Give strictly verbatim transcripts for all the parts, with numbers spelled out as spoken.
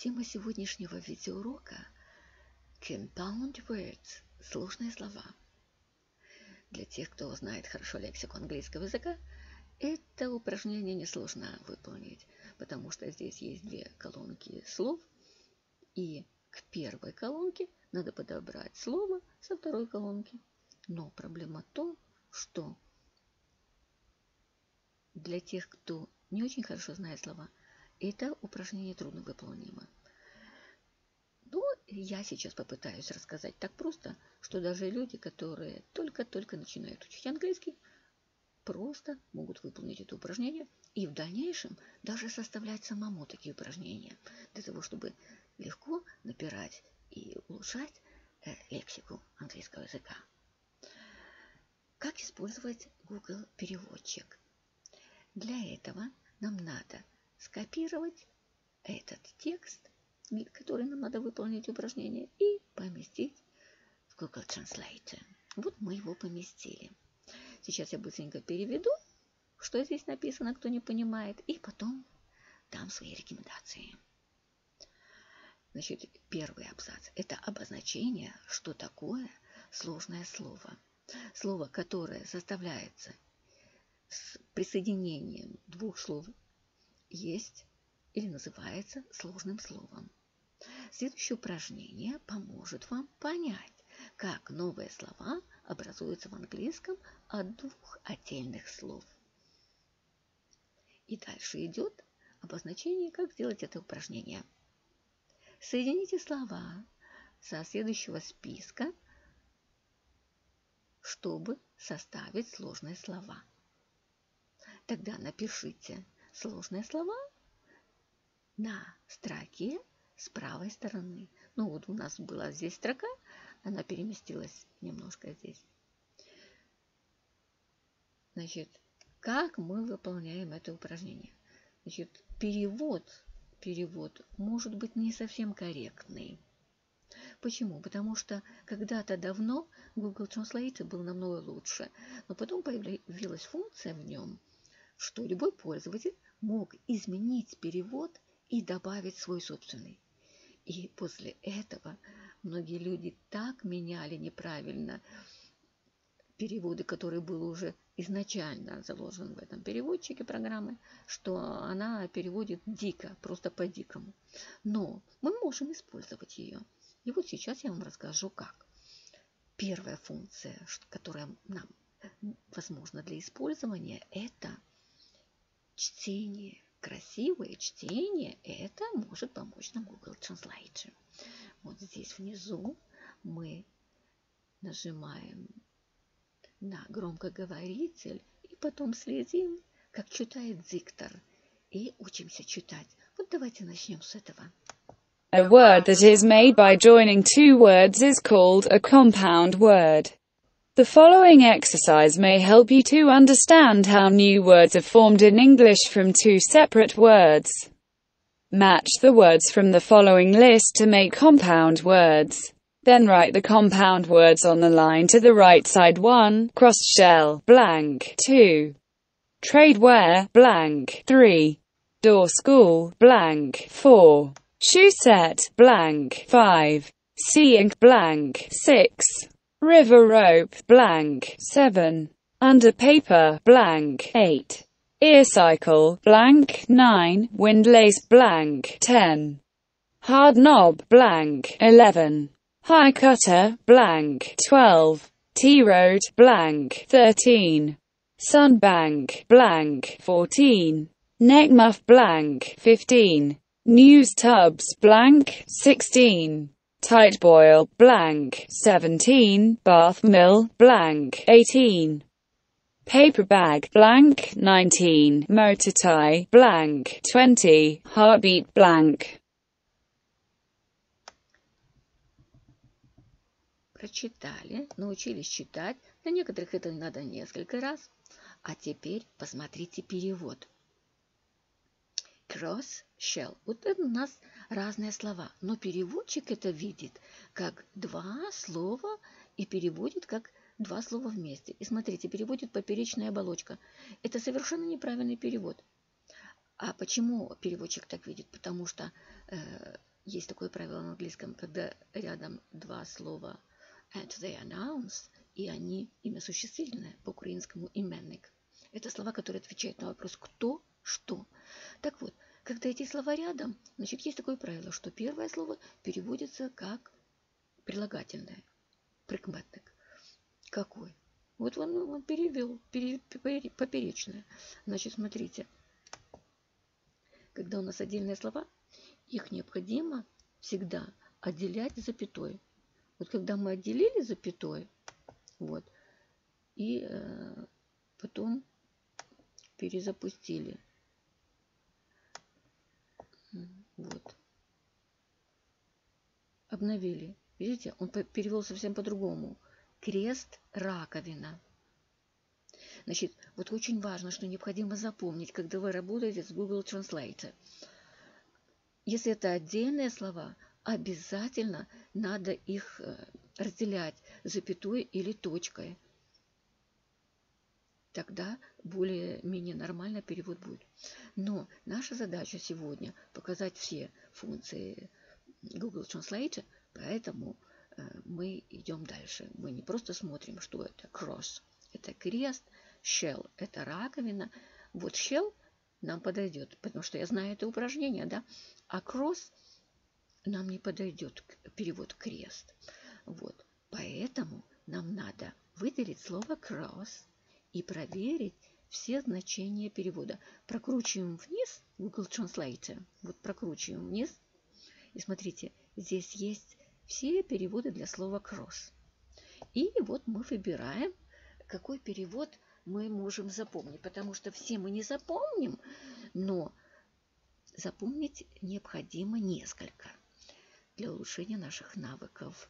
Тема сегодняшнего видеоурока – Compound Words – сложные слова. Для тех, кто знает хорошо лексику английского языка, это упражнение несложно выполнить, потому что здесь есть две колонки слов, и к первой колонке надо подобрать слово со второй колонки. Но проблема в том, что для тех, кто не очень хорошо знает слова, это упражнение трудно выполнимо. Но я сейчас попытаюсь рассказать так просто, что даже люди, которые только-только начинают учить английский, просто могут выполнить это упражнение и в дальнейшем даже составлять самому такие упражнения, для того, чтобы легко напирать и улучшать э, лексику английского языка. Как использовать Google переводчик? Для этого нам надо скопировать этот текст, который нам надо выполнить упражнение, и поместить в Google Translate. Вот мы его поместили. Сейчас я быстренько переведу, что здесь написано, кто не понимает, и потом дам свои рекомендации. Значит, первый абзац – это обозначение, что такое сложное слово. Слово, которое составляется с присоединением двух слов, есть или называется сложным словом. Следующее упражнение поможет вам понять, как новые слова образуются в английском от двух отдельных слов. И дальше идет обозначение, как сделать это упражнение. Соедините слова со следующего списка, чтобы составить сложные слова. Тогда напишите сложные слова на строке с правой стороны. Ну вот у нас была здесь строка, она переместилась немножко здесь. Значит, как мы выполняем это упражнение? Значит, перевод, перевод может быть не совсем корректный. Почему? Потому что когда-то давно Google Translate был намного лучше, но потом появилась функция в нем, что любой пользователь мог изменить перевод и добавить свой собственный. И после этого многие люди так меняли неправильно переводы, которые был уже изначально заложен в этом переводчике программы, что она переводит дико, просто по-дикому. Но мы можем использовать ее. И вот сейчас я вам расскажу, как. Первая функция, которая нам возможна для использования, это чтение. Красивое чтение, это может помочь нам Google Translate. Вот здесь внизу мы нажимаем на громкоговоритель и потом следим, как читает диктор, и учимся читать. Вот давайте начнем с этого. A word that is made by joining two words is called a compound word. The following exercise may help you to understand how new words are formed in English from two separate words. Match the words from the following list to make compound words. Then write the compound words on the line to the right side. one. Crossed shell, blank. two. Trade wear, blank. three. Door school, blank. four. Shoe set, blank. five. Sea ink, blank. six. River rope, blank. seven. Under paper, blank. eight. Ear cycle, blank. nine. Windlace, blank. ten. Hard knob, blank. eleven. High cutter, blank. twelve. T-road, blank. thirteen. Sunbank, blank. fourteen. Neck muff, blank. fifteen. News tubs, blank. sixteen. Tight boil, blank. seventeen. Bath mill, blank. eighteen. Paper bag, blank. nineteen. Motor tie, blank. twenty. Heartbeat, blank. Прочитали, научились читать. Для некоторых это надо несколько раз. А теперь посмотрите перевод. Cross shell. Вот это у нас разные слова. Но переводчик это видит как два слова и переводит как два слова вместе. И смотрите, переводит поперечная оболочка. Это совершенно неправильный перевод. А почему переводчик так видит? Потому что э, есть такое правило на английском, когда рядом два слова and they are nouns, и они имя существительное, по-украинскому именник. Это слова, которые отвечают на вопрос «кто?», «что?». Так вот, когда эти слова рядом, значит, есть такое правило, что первое слово переводится как прилагательное, прикметник. Какой? Вот он, он перевел, пере, пере, поперечное. Значит, смотрите, когда у нас отдельные слова, их необходимо всегда отделять запятой. Вот когда мы отделили запятой, вот, и э, потом перезапустили. Вот. Обновили. Видите, он перевел совсем по-другому. Крест, раковина. Значит, вот очень важно, что необходимо запомнить, когда вы работаете с Google Translate. Если это отдельные слова, обязательно надо их разделять запятой или точкой. Тогда более-менее нормально перевод будет. Но наша задача сегодня показать все функции Google Translate, поэтому мы идем дальше. Мы не просто смотрим, что это cross, это крест, shell, это раковина. Вот shell нам подойдет, потому что я знаю это упражнение, да, а cross нам не подойдет перевод крест. Вот, поэтому нам надо выделить слово cross и проверить все значения перевода. Прокручиваем вниз Google Translate, вот прокручиваем вниз, и смотрите, здесь есть все переводы для слова cross. И вот мы выбираем, какой перевод мы можем запомнить, потому что все мы не запомним, но запомнить необходимо несколько для улучшения наших навыков.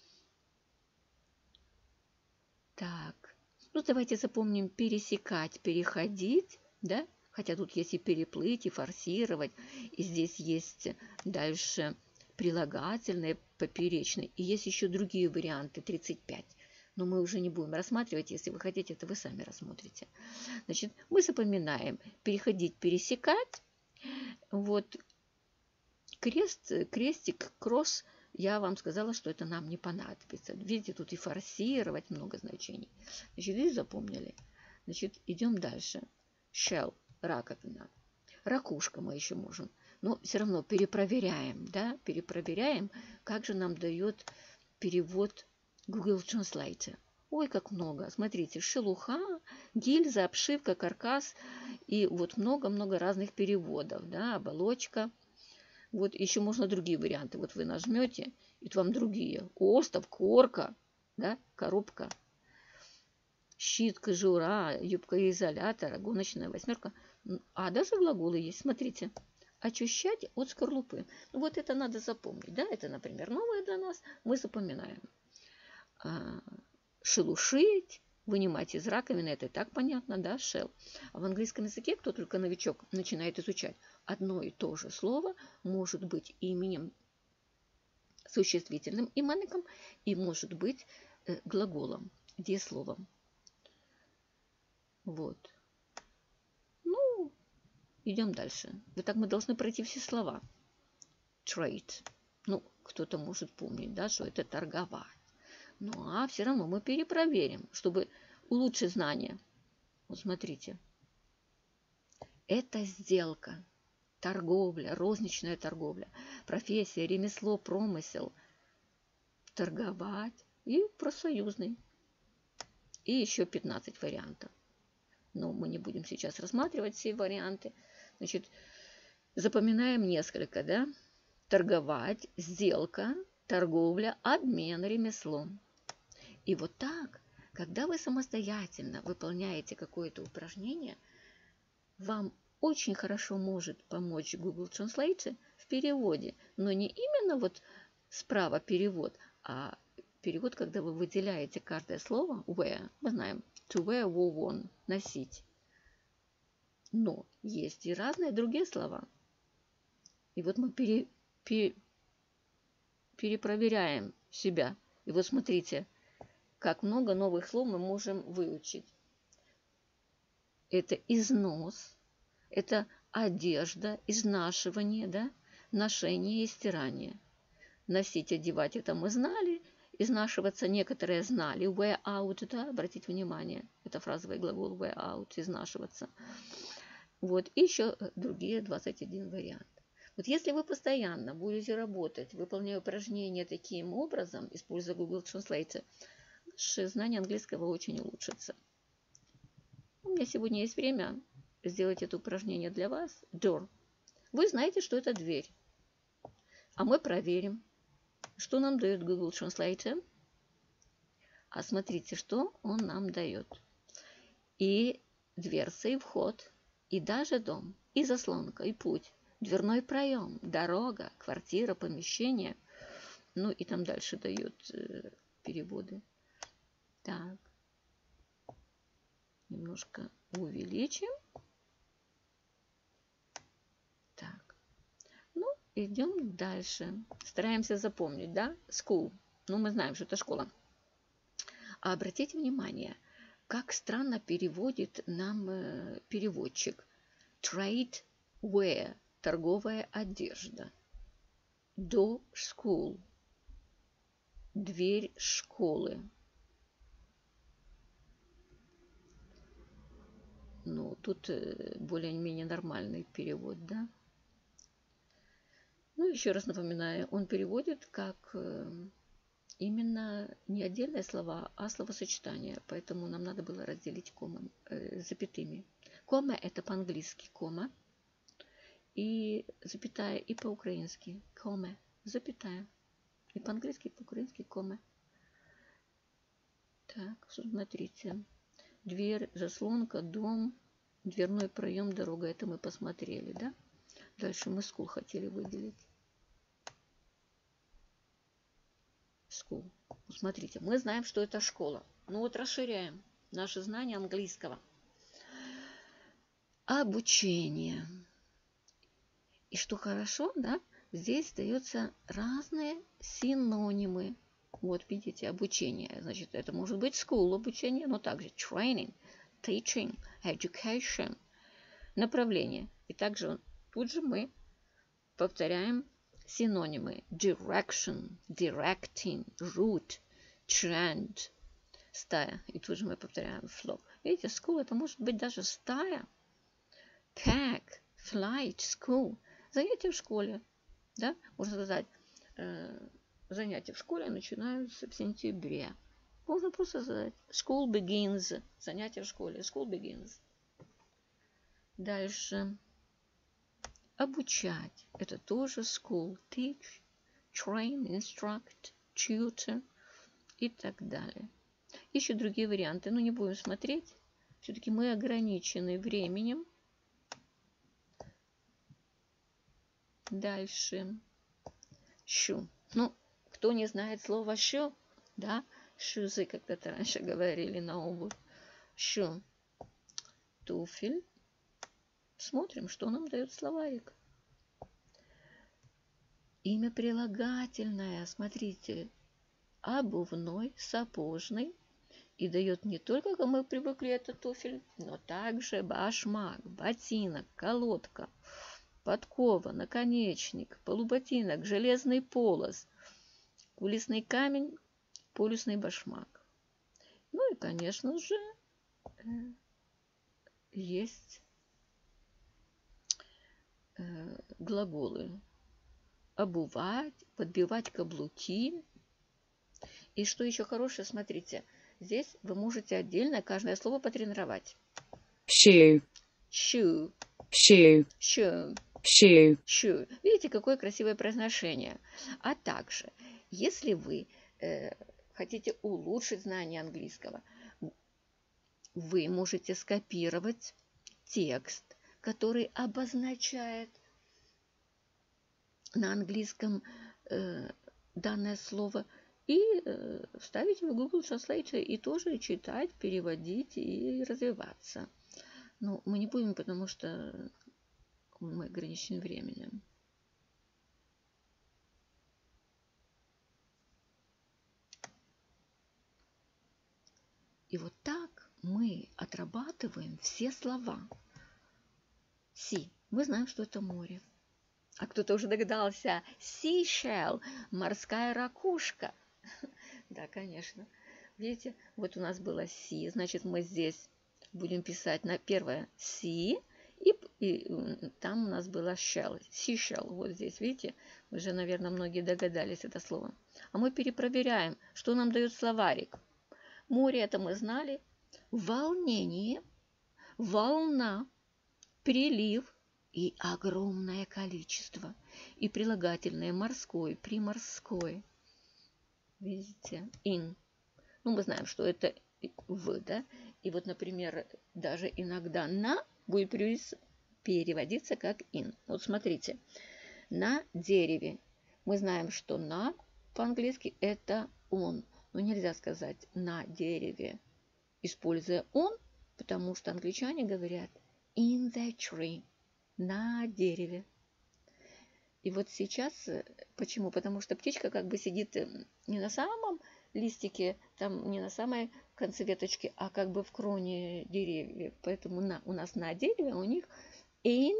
Так, ну давайте запомним пересекать, переходить, да? Хотя тут есть и переплыть, и форсировать, и здесь есть дальше прилагательные, поперечные, и есть еще другие варианты, тридцать пять. Но мы уже не будем рассматривать, если вы хотите, это вы сами рассмотрите. Значит, мы запоминаем переходить, пересекать. Вот крест, крестик, кросс, я вам сказала, что это нам не понадобится. Видите, тут и форсировать много значений. Значит, здесь запомнили. Значит, идем дальше. Shell, раковина. Ракушка мы еще можем. Но все равно перепроверяем, да, перепроверяем, как же нам дает перевод Google Translate. Ой, как много. Смотрите, шелуха, гильза, обшивка, каркас. И вот много-много разных переводов. Да, оболочка. Вот еще можно другие варианты. Вот вы нажмете, и вам другие. Остов, корка, да, коробка, щит, кожура, юбка изолятора, гоночная восьмерка. А даже глаголы есть. Смотрите. Очищать от скорлупы. Вот это надо запомнить. Да, это, например, новое для нас. Мы запоминаем. Шелушить, вынимать из раковины, это и так понятно, да, shell. А в английском языке, кто только новичок начинает изучать, одно и то же слово может быть именем, существительным именником, и может быть э, глаголом, деесловом. Вот. Ну, идем дальше. Вот так мы должны пройти все слова. Trade. Ну, кто-то может помнить, да, что это торговать. Ну, а все равно мы перепроверим, чтобы улучшить знания. Вот смотрите. Это сделка, торговля, розничная торговля, профессия, ремесло, промысел, торговать и профсоюзный. И еще пятнадцать вариантов. Но мы не будем сейчас рассматривать все варианты. Значит, запоминаем несколько, да? Торговать, сделка, торговля, обмен, ремесло. И вот так, когда вы самостоятельно выполняете какое-то упражнение, вам очень хорошо может помочь Google Translate в переводе. Но не именно вот справа перевод, а перевод, когда вы выделяете каждое слово wear. Мы знаем to wear, wool, worn, носить. Но есть и разные другие слова. И вот мы пере, пере, перепроверяем себя. И вот смотрите, как много новых слов мы можем выучить. Это износ, это одежда, изнашивание, да? Ношение и стирание. Носить, одевать — это мы знали. Изнашиваться некоторые знали. Wear out, да, обратите внимание. Это фразовый глагол wear out, изнашиваться. Вот, и еще другие двадцать один вариант. Вот если вы постоянно будете работать, выполняя упражнения таким образом, используя Google Translate, ваше знание английского очень улучшится. У меня сегодня есть время сделать это упражнение для вас. Door. Вы знаете, что это дверь. А мы проверим, что нам дает Google Translate. А смотрите, что он нам дает. И дверца, и вход, и даже дом, и заслонка, и путь, дверной проем, дорога, квартира, помещение. Ну и там дальше дают э, переводы. Так. Немножко увеличим. Так. Ну, идем дальше. Стараемся запомнить, да? School. Ну, мы знаем, что это школа. А обратите внимание, как странно переводит нам э, переводчик. Trade wear. Торговая одежда. Door school. Дверь школы. Ну, тут э, более-менее нормальный перевод, да? Ну, еще раз напоминаю, он переводит как э, именно не отдельные слова, а словосочетания. Поэтому нам надо было разделить комами, э, запятыми. Кома — это по-английски кома. И запятая и по-украински. Коме. Запятая. И по-английски, и по-украински коме. Так, смотрите. Дверь, заслонка, дом, дверной проем, дорога. Это мы посмотрели, да? Дальше мы school хотели выделить. School. Смотрите, мы знаем, что это школа. Ну вот расширяем наше знание английского. Обучение. И что хорошо, да? Здесь даются разные синонимы. Вот видите, обучение. Значит, это может быть school обучение, но также training, teaching, education, направление. И также тут же мы повторяем синонимы. Direction, directing, route, trend, стая. И тут же мы повторяем flock. Видите, school это может быть даже стая. Pack, flight, school. Занятия в школе. Да? Можно сказать, э, занятия в школе начинаются в сентябре. Можно просто сказать school begins. Занятия в школе. School begins. Дальше. Обучать. Это тоже school. Teach, train, instruct, tutor и так далее. Еще другие варианты. Но не будем смотреть. Все-таки мы ограничены временем. Дальше. Shoe. Ну, кто не знает слова shoe, да, шузы когда-то раньше говорили на обувь. Shoe. Туфель. Смотрим, что нам дает словарик. Имя прилагательное. Смотрите. Обувной, сапожный. И дает не только, как мы привыкли, это туфель, но также башмак, ботинок, колодка, подкова, наконечник, полуботинок, железный полос, кулисный камень, полюсный башмак. Ну и, конечно же, есть глаголы. Обувать, подбивать каблуки. И что еще хорошее, смотрите, здесь вы можете отдельно каждое слово потренировать. Shoe. Shoe. Shoe. Shoe. Shoe. Shoe. Видите, какое красивое произношение. А также, если вы э, хотите улучшить знание английского, вы можете скопировать текст, который обозначает на английском э, данное слово, и э, вставить в Google Translate и тоже читать, переводить и развиваться. Но мы не будем, потому что мы ограничены временем. И вот так мы отрабатываем все слова. Sea. Мы знаем, что это море. А кто-то уже догадался. Seashell, морская ракушка. Да, конечно. Видите, вот у нас было sea, значит, мы здесь будем писать на первое sea, и, и там у нас было shell, seashell, вот здесь, видите, уже, наверное, многие догадались это слово. А мы перепроверяем, что нам дает словарик. Море, это мы знали. Волнение, волна, прилив и огромное количество. И прилагательное морской, приморской. Видите, in. Ну, мы знаем, что это в, да? И вот, например, даже иногда на будет переводиться как in. Вот смотрите, на дереве. Мы знаем, что на по-английски это on. Но нельзя сказать на дереве, используя on, потому что англичане говорят in the tree, на дереве. И вот сейчас, почему? Потому что птичка как бы сидит не на самом листике, там не на самой конце веточки, а как бы в кроне деревьев. Поэтому на, у нас на дереве, у них in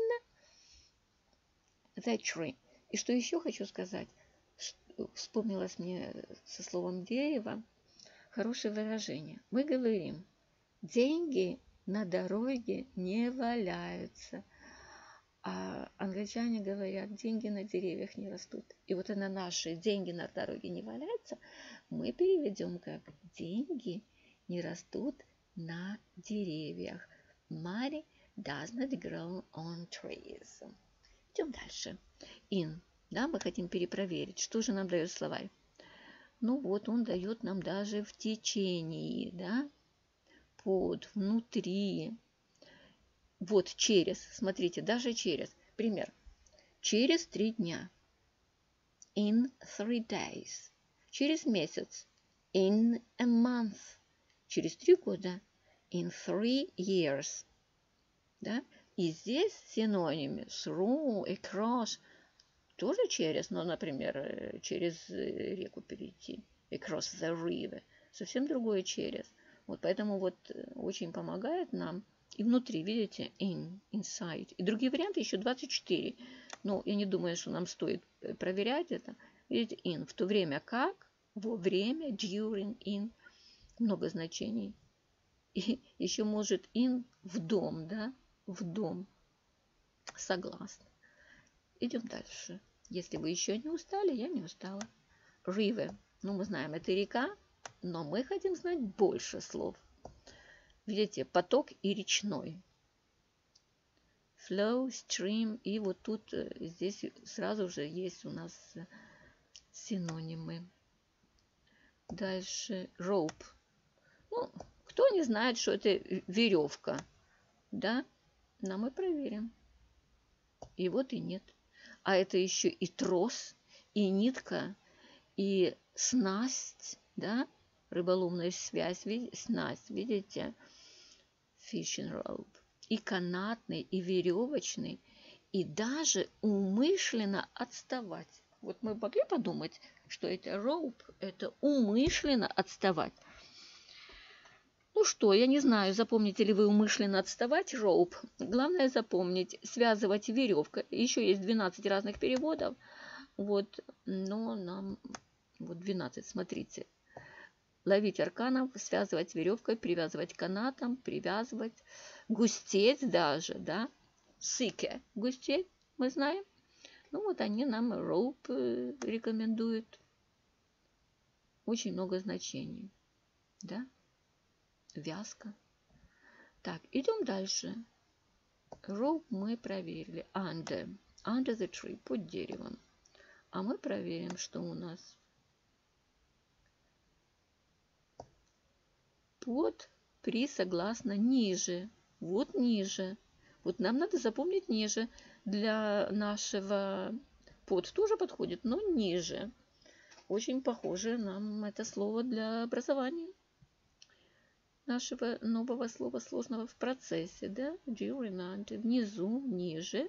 the tree. И что еще хочу сказать, вспомнилось мне со словом дерево хорошее выражение. Мы говорим, деньги на дороге не валяются. А англичане говорят, деньги на деревьях не растут. И вот на наши деньги на дороге не валяются, мы переведем как деньги не растут на деревьях. Money does not grow on trees. Идем дальше. In. Да, мы хотим перепроверить, что же нам дает словарь. Ну вот, он дает нам даже в течение, да, под, внутри. Вот через, смотрите, даже через. Пример. Через три дня. In three days. Через месяц. In a month. Через три года. In three years. Да? И здесь синонимы through, across. Тоже через, но, например, через реку перейти. Across the river. Совсем другое через. Вот поэтому вот очень помогает нам. И внутри, видите, in, inside. И другие варианты еще двадцать четыре. Но я не думаю, что нам стоит проверять это. Видите, in. В то время как, во время, during, in. Много значений. И еще может in в дом, да? В дом. Согласна. Идем дальше. Если вы еще не устали, я не устала. River. Ну, мы знаем, это река, но мы хотим знать больше слов. Видите, поток и речной. Flow, stream. И вот тут, здесь сразу же есть у нас синонимы. Дальше rope. Ну, кто не знает, что это веревка, да? Но мы проверим. И вот и нет. А это еще и трос, и нитка, и снасть, да? Рыболовная связь, снасть, видите? Fishing rope. И канатный, и веревочный, и даже умышленно отставать. Вот мы могли подумать, что это rope, это умышленно отставать. Ну что, я не знаю, запомните ли вы умышленно отставать rope. Главное запомнить, связывать веревкой. Еще есть двенадцать разных переводов. Вот, но нам вот двенадцать, смотрите. Ловить арканов, связывать веревкой, привязывать канатом, привязывать, густеть даже, да, сыке, густеть, мы знаем. Ну вот они нам rope рекомендуют. Очень много значений, да, вязка. Так, идем дальше. Rope мы проверили. Under, under the tree, под деревом. А мы проверим, что у нас. Под, при, согласно, ниже. Вот ниже. Вот нам надо запомнить ниже. Для нашего под тоже подходит, но ниже. Очень похоже нам это слово для образования. Нашего нового слова сложного в процессе. Да? During, under, внизу, ниже.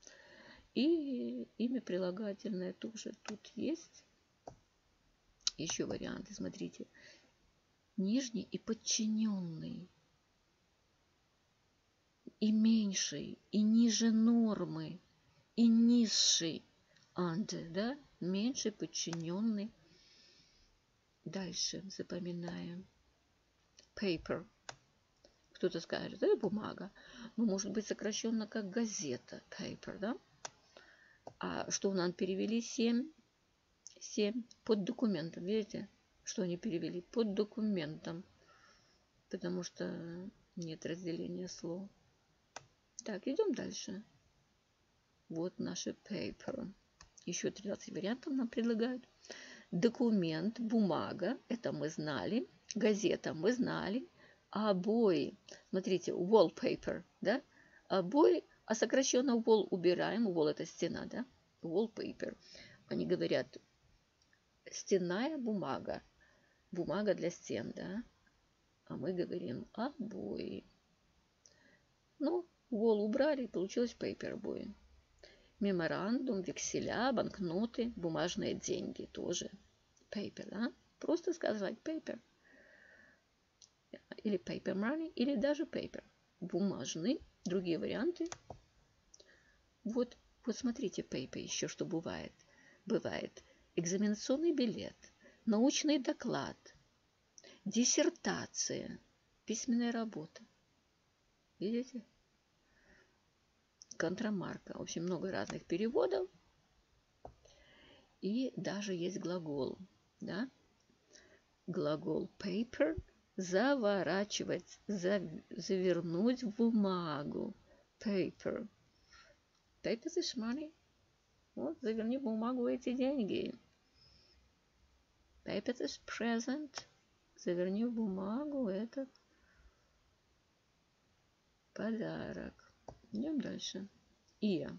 И имя прилагательное тоже тут есть. Еще варианты, смотрите. Нижний и подчиненный, и меньший, и ниже нормы, и низший under, да, меньший подчиненный. Дальше запоминаем. Paper. Кто-то скажет, это бумага. Ну, может быть сокращенно как газета. Paper, да? А что нам перевели? семь. семь. Под документом. Видите, что они перевели? Под документом. Потому что нет разделения слов. Так, идем дальше. Вот наши paper. Еще тринадцать вариантов нам предлагают. Документ, бумага, это мы знали. Газета мы знали. А обои, смотрите, wallpaper, да? Обои, а сокращенно wall убираем. Wall это стена, да? Wallpaper. Они говорят, стенная бумага. Бумага для стен, да? А мы говорим обои. Ну, wall убрали, получилось paper обои. Меморандум, векселя, банкноты, бумажные деньги тоже. Paper, да? Просто сказать paper. Или paper money, или даже paper. Бумажный. Другие варианты. Вот, вот смотрите, paper еще что бывает. Бывает экзаменационный билет, научный доклад, диссертация, письменная работа. Видите? Контрамарка. В общем, много разных переводов. И даже есть глагол. Да? Глагол paper – заворачивать, завернуть в бумагу. Paper. Paper is money. Вот, заверни в бумагу эти деньги. Paper is present. Заверни в бумагу этот подарок. Идем дальше. Ear.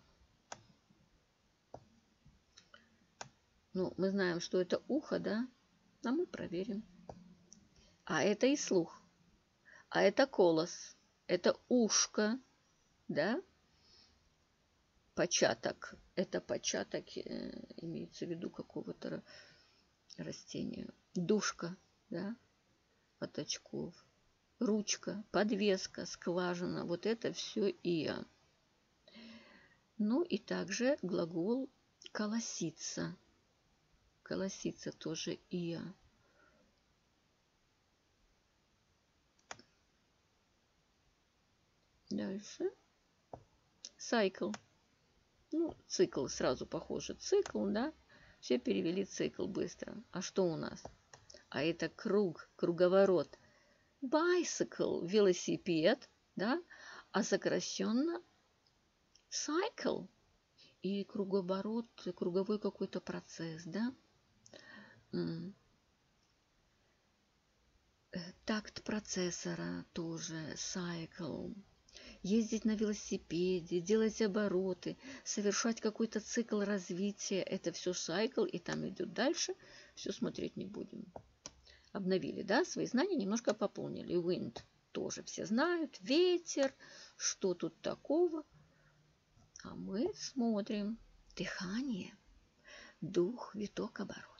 Ну, мы знаем, что это ухо, да? А мы проверим. А это и слух. А это колос. Это ушко, да? Початок. Это початок, э, имеется в виду какого-то растения. Душка, да? От очков. Ручка, подвеска, скважина. Вот это все иа. Ну и также глагол колоситься. Колоситься тоже иа. Дальше. Cycle. Ну, цикл сразу похоже. Цикл, да? Все перевели цикл быстро. А что у нас? А это круг, круговорот. Bicycle, велосипед, да? А сокращенно cycle. И круговорот, круговой какой-то процесс, да? Такт процессора тоже cycle. Ездить на велосипеде, делать обороты, совершать какой-то цикл развития. Это все сайкл, и там идет дальше. Все смотреть не будем. Обновили, да, свои знания, немножко пополнили. Wind тоже все знают. Ветер, что тут такого. А мы смотрим. Дыхание, дух, виток, оборот.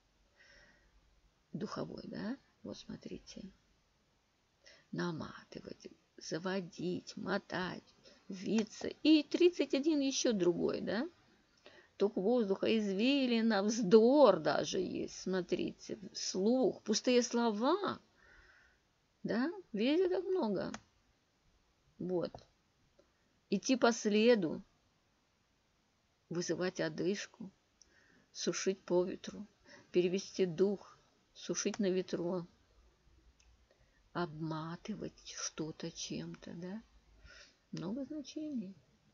Духовой, да? Вот смотрите. Наматывать, заводить, мотать, виться. И тридцать один еще другой, да? Ток воздуха, извилина, вздор даже есть. Смотрите, слух, пустые слова. Да? Видите, как много? Вот. Идти по следу. Вызывать одышку. Сушить по ветру. Перевести дух. Сушить на ветру. Обматывать что-то чем-то, да? Много значений.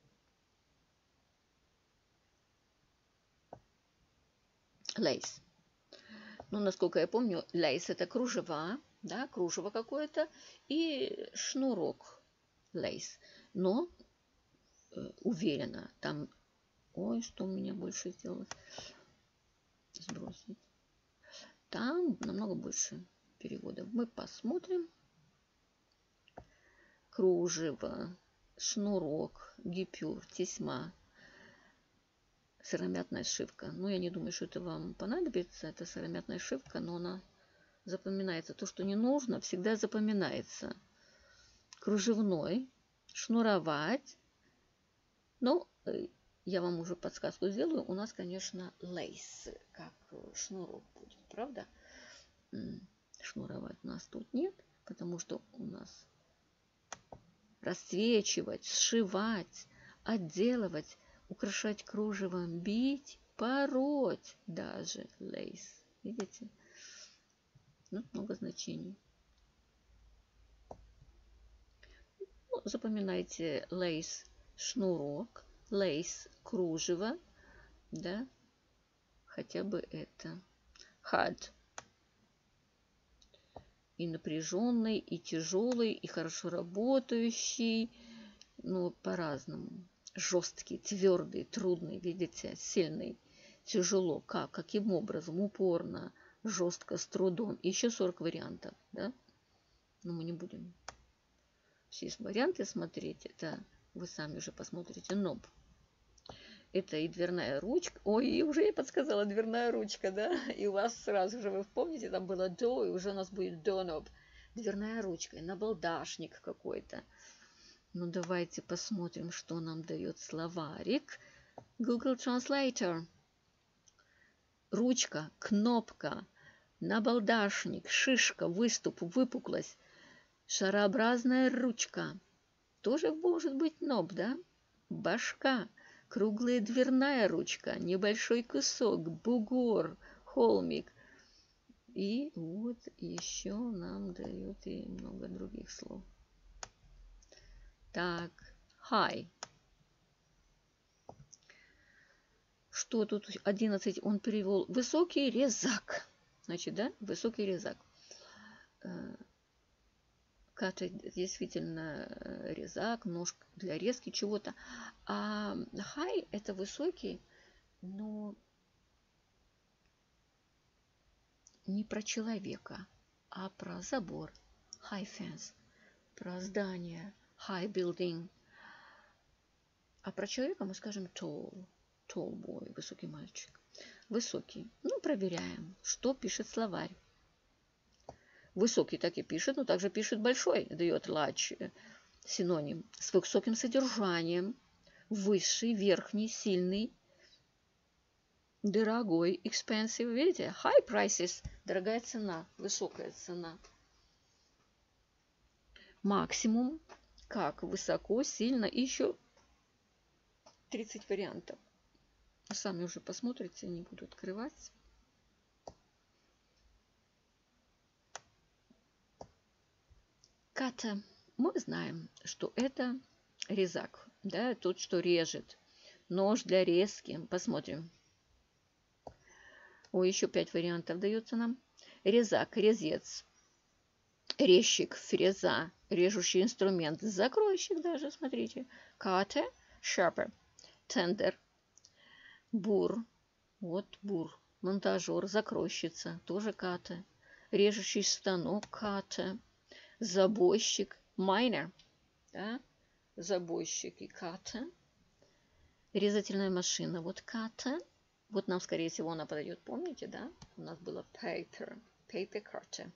Лейс. Ну, насколько я помню, лейс это кружева, да, кружево какое-то, и шнурок лейс. Но э, уверена, там, ой, что у меня больше сделалось, сбросить. Там намного больше переводов. Мы посмотрим. Кружево, шнурок, гипюр, тесьма, сыромятная сшивка. Ну, я не думаю, что это вам понадобится. Это сыромятная сшивка, но она запоминается. То, что не нужно, всегда запоминается. Кружевной, шнуровать. Ну, я вам уже подсказку сделаю. У нас, конечно, lace, как шнурок будет, правда? Шнуровать у нас тут нет, потому что у нас расцвечивать, сшивать, отделывать, украшать кружевом, бить, пороть даже lace. Видите? Ну, много значений. Ну, запоминайте lace шнурок, lace кружево, да, хотя бы это. Hard. И напряженный, и тяжелый, и хорошо работающий, ну, по-разному. Жесткий, твердый, трудный, видите, сильный, тяжело. Как? Каким образом? Упорно, жестко, с трудом. Еще сорок вариантов, да? Но мы не будем все варианты смотреть. Это вы сами уже посмотрите. Knob. Это и дверная ручка. Ой, и уже я подсказала дверная ручка, да? И у вас сразу же, вы помните, там было door, и уже у нас будет doorknob. Дверная ручка, набалдашник какой-то. Ну, давайте посмотрим, что нам дает словарик. Google Translator. Ручка, кнопка, набалдашник, шишка, выступ, выпуклость, шарообразная ручка. Тоже может быть knob, да? Башка. Круглая дверная ручка, небольшой кусок, бугор, холмик. И вот еще нам дают и много других слов. Так, high. Что тут одиннадцать он перевел? Высокий резак. Значит, да, высокий резак. Ката действительно резак, нож для резки чего-то. А high это высокий, но не про человека, а про забор. High fence. Про здание. High building. А про человека мы скажем tall. Tall boy. Высокий мальчик. Высокий. Ну, проверяем, что пишет словарь. Высокий так и пишет, но также пишет большой, дает large синоним. С высоким содержанием. Высший, верхний, сильный, дорогой, expensive. Видите? High prices. Дорогая цена, высокая цена. Максимум. Как? Высоко, сильно. И еще тридцать вариантов. Сами уже посмотрите, не буду открывать. Ката. Мы знаем, что это резак. Да, тот, что режет. Нож для резки. Посмотрим. О, еще пять вариантов дается нам. Резак, резец. Резчик, фреза. Режущий инструмент. Закройщик даже, смотрите. Ката, sharper. Тендер. Бур. Вот бур. Монтажер, закройщица. Тоже ката. Режущий станок. Ката. Забойщик, майнер, да? Забойщик и ката. Резательная машина, вот ката. Вот нам, скорее всего, она подойдет, помните, да? У нас было paper, paper cutter.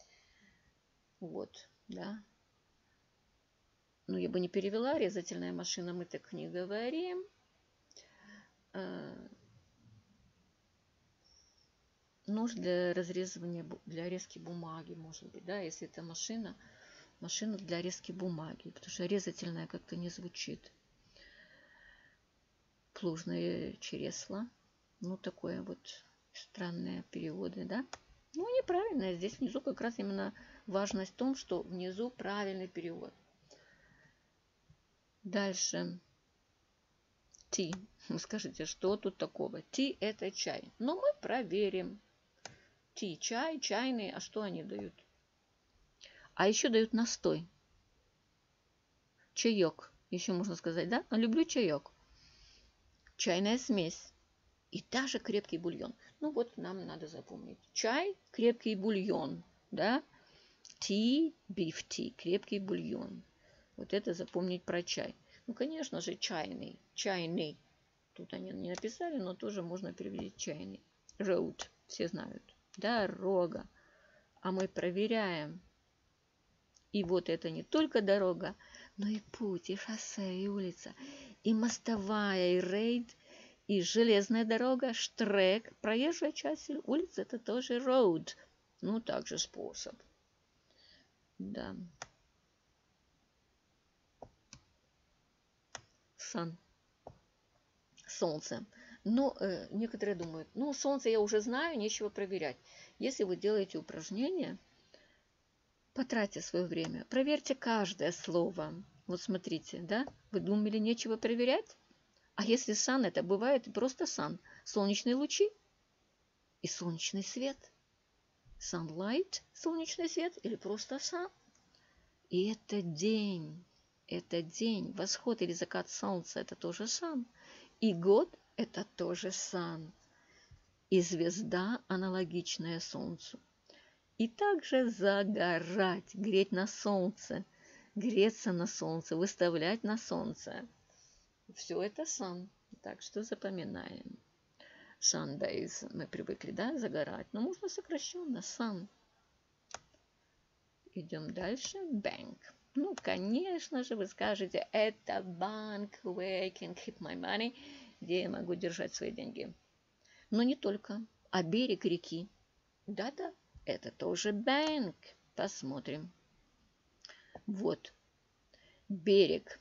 Вот, да. Ну, я бы не перевела, резательная машина, мы так не говорим. Нож для разрезывания, для резки бумаги, может быть, да, если это машина, машина для резки бумаги, потому что резательная как-то не звучит. Плужное чресло, ну, такое вот странные переводы, да. Ну, неправильно, здесь внизу как раз именно важность в том, что внизу правильный перевод. Дальше. Tea. Вы скажите, что тут такого? Tea это чай. Но мы проверим. Tea, чай, чайный. А что они дают? А еще дают настой. Чаек. Еще можно сказать, да? Люблю чаек. Чайная смесь. И даже крепкий бульон. Ну вот нам надо запомнить. Чай, крепкий бульон. Да? Tea, beef tea. Крепкий бульон. Вот это запомнить про чай. Ну, конечно же, чайный. Чайный. Тут они не написали, но тоже можно перевести чайный. Road. Все знают. Дорога. А мы проверяем. И вот это не только дорога, но и путь, и шоссе, и улица. и мостовая, и рейд, и железная дорога, штрек, проезжая часть улицы, это тоже road. Ну, также способ. Да. Sun. Солнце. Но э, некоторые думают, ну, солнце я уже знаю, нечего проверять. Если вы делаете упражнение, потратьте свое время, проверьте каждое слово. Вот смотрите, да? Вы думали, нечего проверять? А если sun, это бывает просто sun. Солнечные лучи и солнечный свет. Sunlight, солнечный свет, или просто sun. И это день. Это день. Восход или закат солнца, это тоже sun. И год, это тоже sun. И звезда, аналогичная солнцу. И также загорать, греть на солнце, греться на солнце, выставлять на солнце. Все это sun. Так что запоминаем. Sundays мы привыкли, да, загорать. Но можно сокращенно sun. Идем дальше. Bank. Ну, конечно же, вы скажете, это банк, where I can keep my money, где я могу держать свои деньги. Но не только. А берег реки. Да-да, это тоже bank. Посмотрим. Вот. Берег.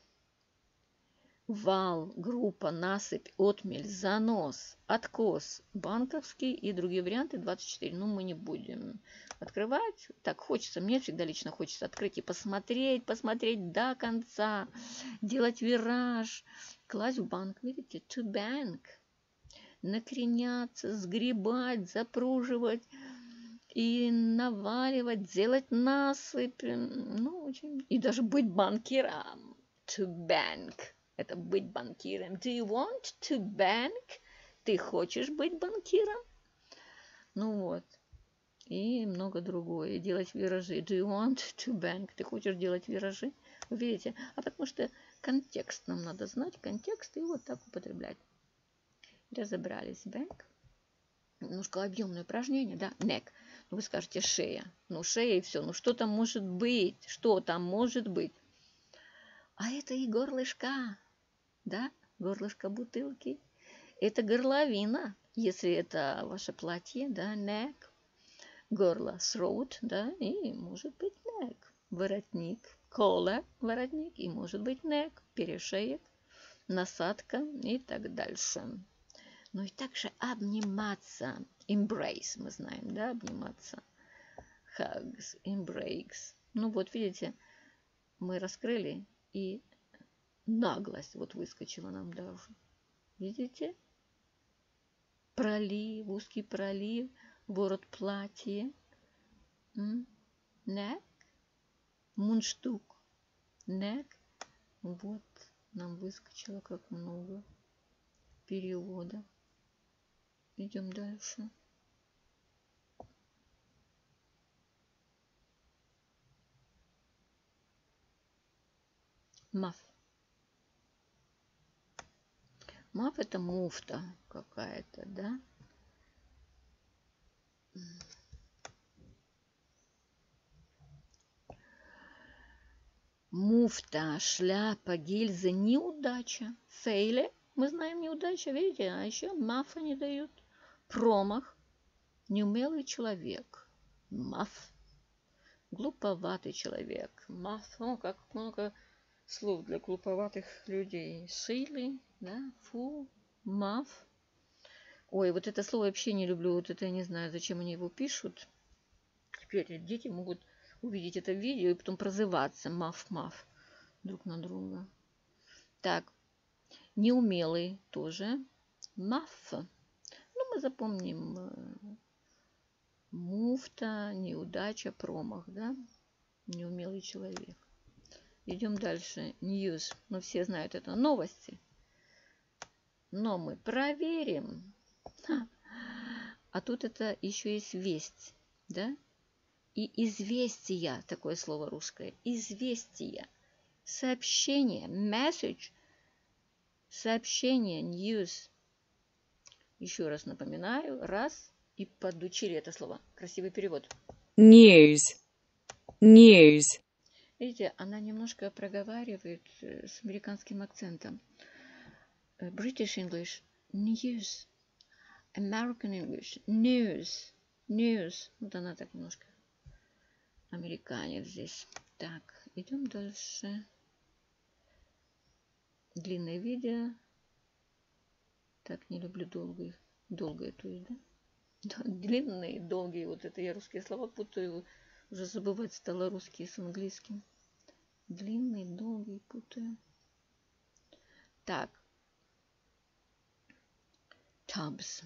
Вал, группа, насыпь, отмель, занос, откос, банковский и другие варианты двадцать четыре. Ну, мы не будем открывать. Так, хочется, мне всегда лично хочется открыть и посмотреть, посмотреть до конца, делать вираж, класть в банк, видите, to bank, накреняться, сгребать, запруживать и наваливать, делать насыпь, ну, очень, и даже быть банкиром, to bank. Это быть банкиром. Do you want to bank? Ты хочешь быть банкиром? Ну вот. И много другое. Делать виражи. Do you want to bank? Ты хочешь делать виражи? Вы видите? А потому что контекст нам надо знать. Контекст и вот так употреблять. Разобрались. Bank. Немножко объемное упражнение, да? Neck. Ну вы скажете шея. Ну шея и все. Ну что там может быть? Что там может быть? А это и горлышко. Да, горлышко бутылки. Это горловина, если это ваше платье, да, neck. Горло, throat, да, и может быть neck. Воротник, collar, воротник, и может быть neck, перешеек, насадка и так дальше. Ну и также обниматься, embrace, мы знаем, да, обниматься. Hugs, embrace. Ну вот, видите, мы раскрыли и наглость вот выскочила нам даже. Видите? Пролив, узкий пролив, ворот платья. Neck. Мундштук. Neck. Вот нам выскочило как много перевода. Идем дальше. Маф. Маф это муфта какая-то, да? Муфта, шляпа, гильза, неудача. Фейле, мы знаем неудача, видите? А еще мафа не дают. Промах, неумелый человек. Маф. Глуповатый человек. Маф. Ну, как много слов для глуповатых людей. Silly, да? Фу. Маф. Ой, вот это слово вообще не люблю. Вот это я не знаю, зачем они его пишут. Теперь дети могут увидеть это видео и потом прозываться. Маф-маф друг на друга. Так. Неумелый тоже. Маф. Ну, мы запомним. Муфта, неудача, промах, да? Неумелый человек. Идем дальше. News. Ну, все знают это. Новости. Но мы проверим. А тут это еще есть весть, да? И известия, такое слово русское. Известия. Сообщение. Message. Сообщение. News. Еще раз напоминаю. Раз. И подучили это слово. Красивый перевод. News. News. Видите, она немножко проговаривает с американским акцентом. British English, news. American English, news. News. Вот она так немножко американец здесь. Так, идем дальше. Длинное видео. Так, не люблю долгие. Долгое, то есть, да? Да, длинные, долгие. Вот это я русские слова путаю. Уже забывать стала русский с английским. Длинный, долгий путаю. Так. Tubs.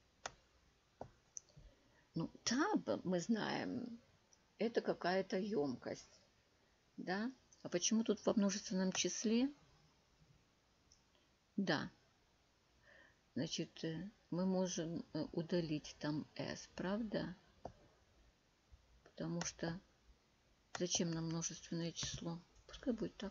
Ну, tub, мы знаем, это какая-то емкость. Да? А почему тут во множественном числе? Да. Значит, мы можем удалить там s, правда? Потому что зачем нам множественное число? Пускай будет так.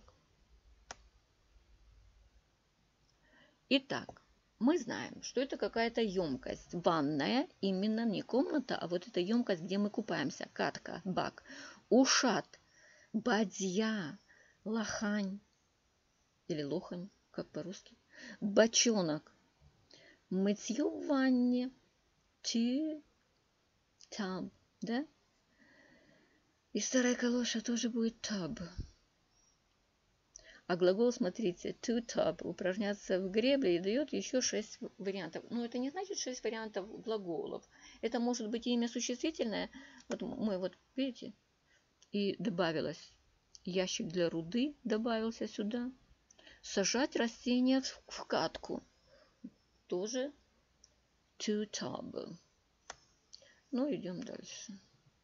Итак, мы знаем, что это какая-то емкость. Ванная, именно не комната, а вот эта емкость, где мы купаемся. Катка, бак, ушат, бадья, лохань. Или лохань, как по-русски. Бочонок. Мытье в ванне. To tub, да? И старая калоша тоже будет tub. А глагол, смотрите, to tub, упражняться в гребле, и дает еще шесть вариантов. Но это не значит шесть вариантов глаголов. Это может быть имя существительное. Вот мы вот, видите, и добавилось. Ящик для руды добавился сюда. Сажать растения в катку. Тоже to tub. Ну, идем дальше.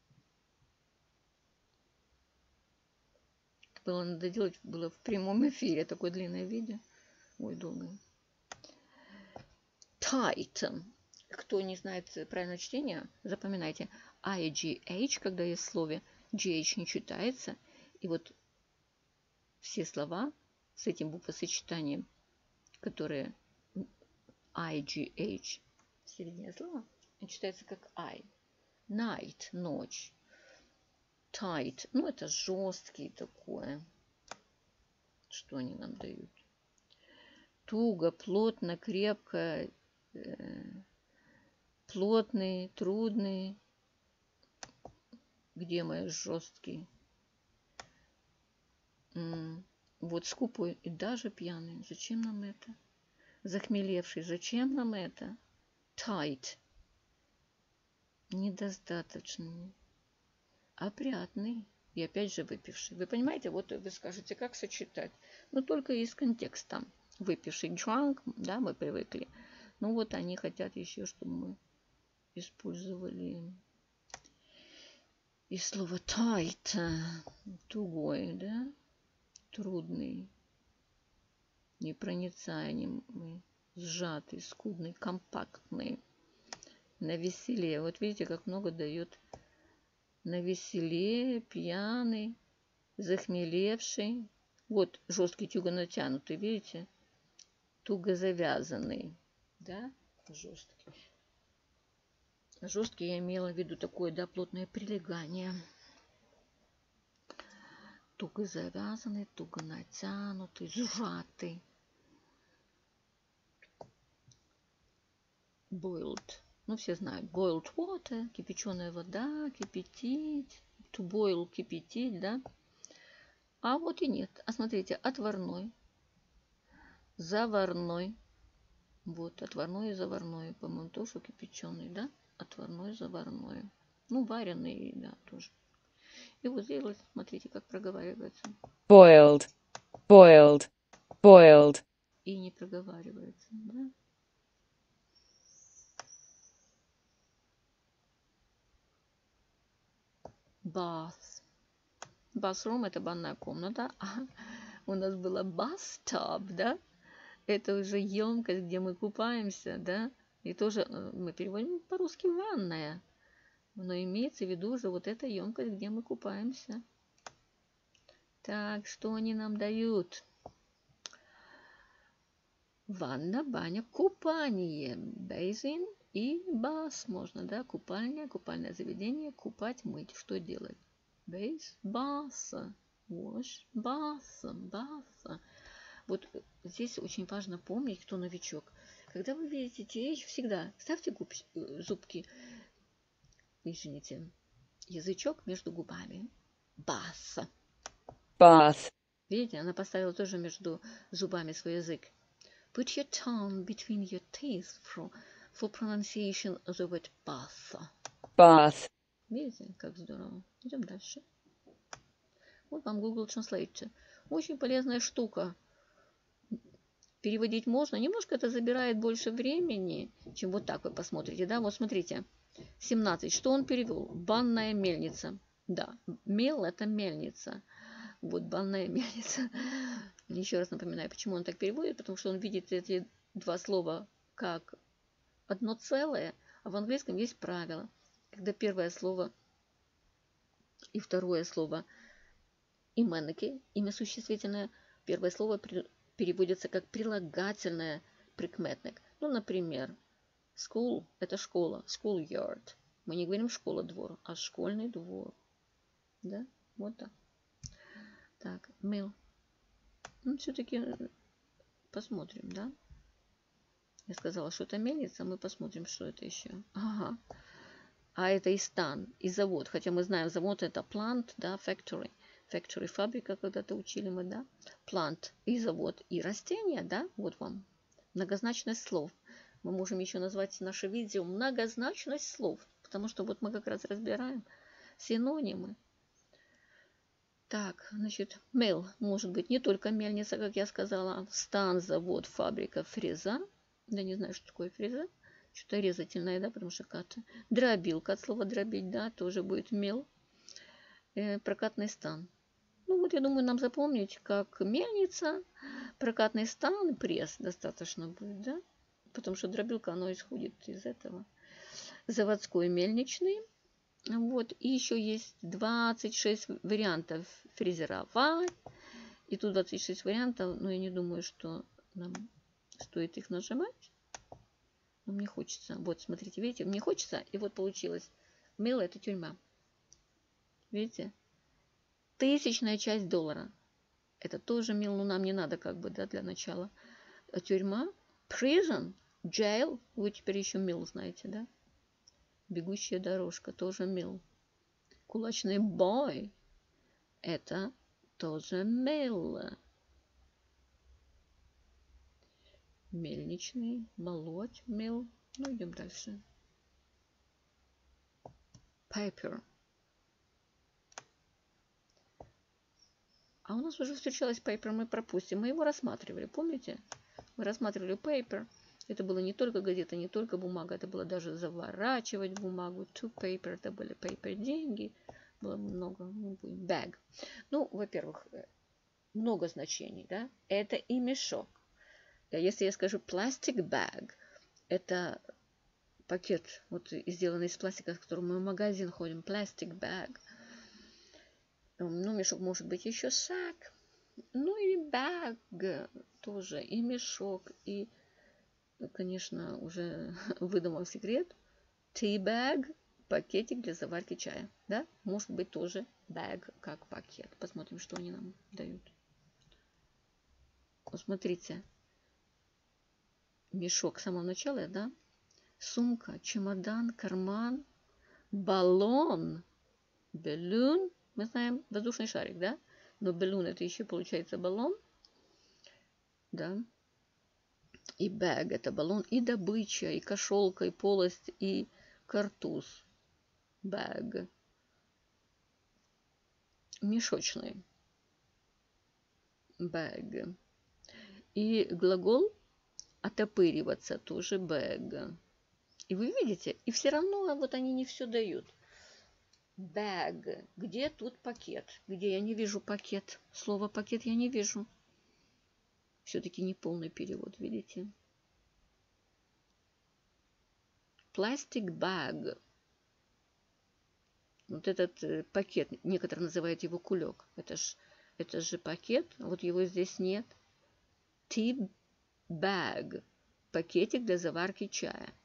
Было надо делать, было в прямом эфире такое длинное видео. Ой, долгое. Tight. Кто не знает правильное чтение, запоминайте. I G H, когда есть в слове, G H не читается. И вот все слова с этим буквосочетанием, которые I G H, середина слова, читается как I. Night, ночь. Tight, ну это жесткий такое. Что они нам дают? Туго, плотно, крепко, э, плотный, трудный. Где мой жесткий? М-м, вот скупой и даже пьяный. Зачем нам это? Захмелевший. Зачем нам это? Tight. Недостаточный. Опрятный. И опять же выпивший. Вы понимаете, вот вы скажете, как сочетать? Ну, только из контекста. Выпивший, drunk, да, мы привыкли. Ну, вот они хотят еще, чтобы мы использовали и слово tight. Тугой, да? Трудный. Непроницаемый. Сжатый, скудный, компактный. Навеселее. Вот видите, как много дает навеселее, пьяный, захмелевший. Вот жесткий, туго натянутый, видите? Туго завязанный. Да? Жесткий. Жесткий я имела в виду такое, да, плотное прилегание. Туго завязанный, туго натянутый, сжатый. Boiled. Ну, все знают. Boiled water, кипяченая вода, кипятить. To boil, кипятить, да. А вот и нет. А смотрите, отварной, заварной. Вот, отварной и заварной. По-моему, тоже кипяченый, да. Отварной, заварной. Ну, вареный, да, тоже. И вот здесь, вот, смотрите, как проговаривается. Boiled, boiled, boiled. И не проговаривается, да. Bath. Bathroom — это банная комната. А у нас была bathtub, да. Это уже емкость, где мы купаемся, да. И тоже мы переводим по-русски ванная. Но имеется в виду уже вот эта емкость, где мы купаемся. Так, что они нам дают? Ванна, баня, купание. Bathing и bath можно, да. Купальня, купальное заведение, купать, мыть. Что делать? Bathe, bath, wash, bath, bath. Вот здесь очень важно помнить, кто новичок. Когда вы видите th, всегда ставьте губ, зубки, извините, язычок между губами. Bath. Bath. Видите, она поставила тоже между зубами свой язык. Put your tongue between your teeth for, for pronunciation of the word bath. Bath. Видите, как здорово. Идем дальше. Вот вам Google Translate. Очень полезная штука. Переводить можно. Немножко это забирает больше времени, чем вот так вы посмотрите. Да, вот смотрите. семнадцать. Что он перевел? Банная мельница. Да, мел это мельница. Вот банная мельница. Еще раз напоминаю, почему он так переводит. Потому что он видит эти два слова как одно целое. А в английском есть правило. Когда первое слово и второе слово именники, имя существительное, первое слово переводится как прилагательное прикметник. Ну, например, school – это школа, schoolyard. Мы не говорим школа-двор, а школьный двор. Да, вот так. Так, mill. Ну, все-таки посмотрим, да? Я сказала, что это мельница, мы посмотрим, что это еще. Ага. А это и стан, и завод. Хотя мы знаем, завод это plant, да, factory. Factory, фабрика, когда-то учили мы, да. Plant и завод, и растения, да. Вот вам многозначность слов. Мы можем еще назвать наше видео многозначность слов. Потому что вот мы как раз разбираем синонимы. Так, значит, mill может быть не только мельница, как я сказала. Стан, завод, фабрика, фреза. Да не знаю, что такое фреза. Что-то резательное, да, потому что ката. Дробилка от слова дробить, да, тоже будет mill. Э, прокатный стан. Ну вот, я думаю, нам запомнить, как мельница, прокатный стан, пресс достаточно будет, да? Потому что дробилка, оно исходит из этого. Заводской, мельничный. Вот, и еще есть двадцать шесть вариантов фрезеровать. И тут двадцать шесть вариантов, но я не думаю, что нам стоит их нажимать. Но мне хочется. Вот, смотрите, видите, мне хочется, и вот получилось. Mill – это тюрьма. Видите? Тысячная часть доллара. Это тоже mill, но нам не надо как бы, да, для начала. А тюрьма. Prison, jail. Вы теперь еще mill знаете, да? Бегущая дорожка, тоже mill. Кулачный бой. Это тоже mill. Мельничный, молоть, mill. Ну, идем дальше. Paper. А у нас уже встречалось paper, мы пропустим. Мы его рассматривали, помните? Мы рассматривали paper. Это было не только газета, не только бумага. Это было даже заворачивать бумагу. To paper, это были paper деньги. Было много. Bag. Ну, во-первых, много значений, да? Это и мешок. Если я скажу plastic bag, это пакет, вот сделанный из пластика, с которым мы в магазин ходим. Plastic bag. Ну, мешок может быть еще sack. Ну и bag тоже. И мешок. И, конечно, уже выдумал секрет. Tea bag. Пакетик для заварки чая. Да? Может быть тоже bag как пакет. Посмотрим, что они нам дают. Вот смотрите. Мешок с самого начала, да? Сумка, чемодан, карман, баллон, баллон. Мы знаем воздушный шарик, да? Но баллон это еще получается баллон. Да. И бэг это баллон. И добыча, и кошелка, и полость, и картуз. Бэг. Мешочный. Бэг. И глагол отопыриваться тоже бэг. И вы видите, и все равно вот они не все дают. Bag. Где тут пакет? Где я не вижу пакет? Слово пакет я не вижу. Все-таки не полный перевод, видите? Plastic bag. Вот этот пакет, некоторые называют его кулек. Это ж, это же пакет, вот его здесь нет. Tea bag. Пакетик для заварки чая.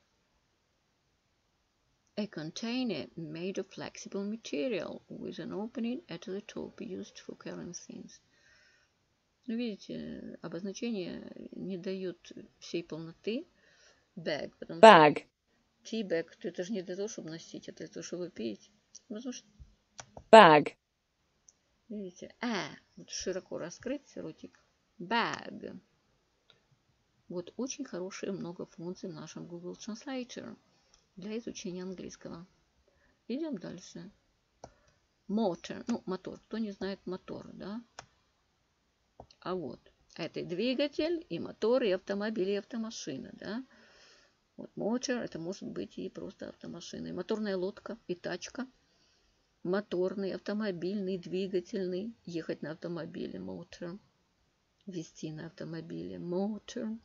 A container made of flexible material with an opening at the top used for carrying things. Ну, видите, обозначения не дают всей полноты. Bag, потому что bag, tea bag, то это же не для того, чтобы носить, это для того, чтобы пить. Потому что, bag, видите, э, вот широко раскрыть ротик. Bag. Вот очень хорошие много функций в нашем Google Translator для изучения английского. Идем дальше. Motor, ну, мотор. Кто не знает мотор, да? А вот, это и двигатель, и мотор, и автомобиль, и автомашина, да? Вот motor, это может быть и просто автомашина. И моторная лодка, и тачка. Моторный, автомобильный, двигательный. Ехать на автомобиле, motor. Везти на автомобиле, motor.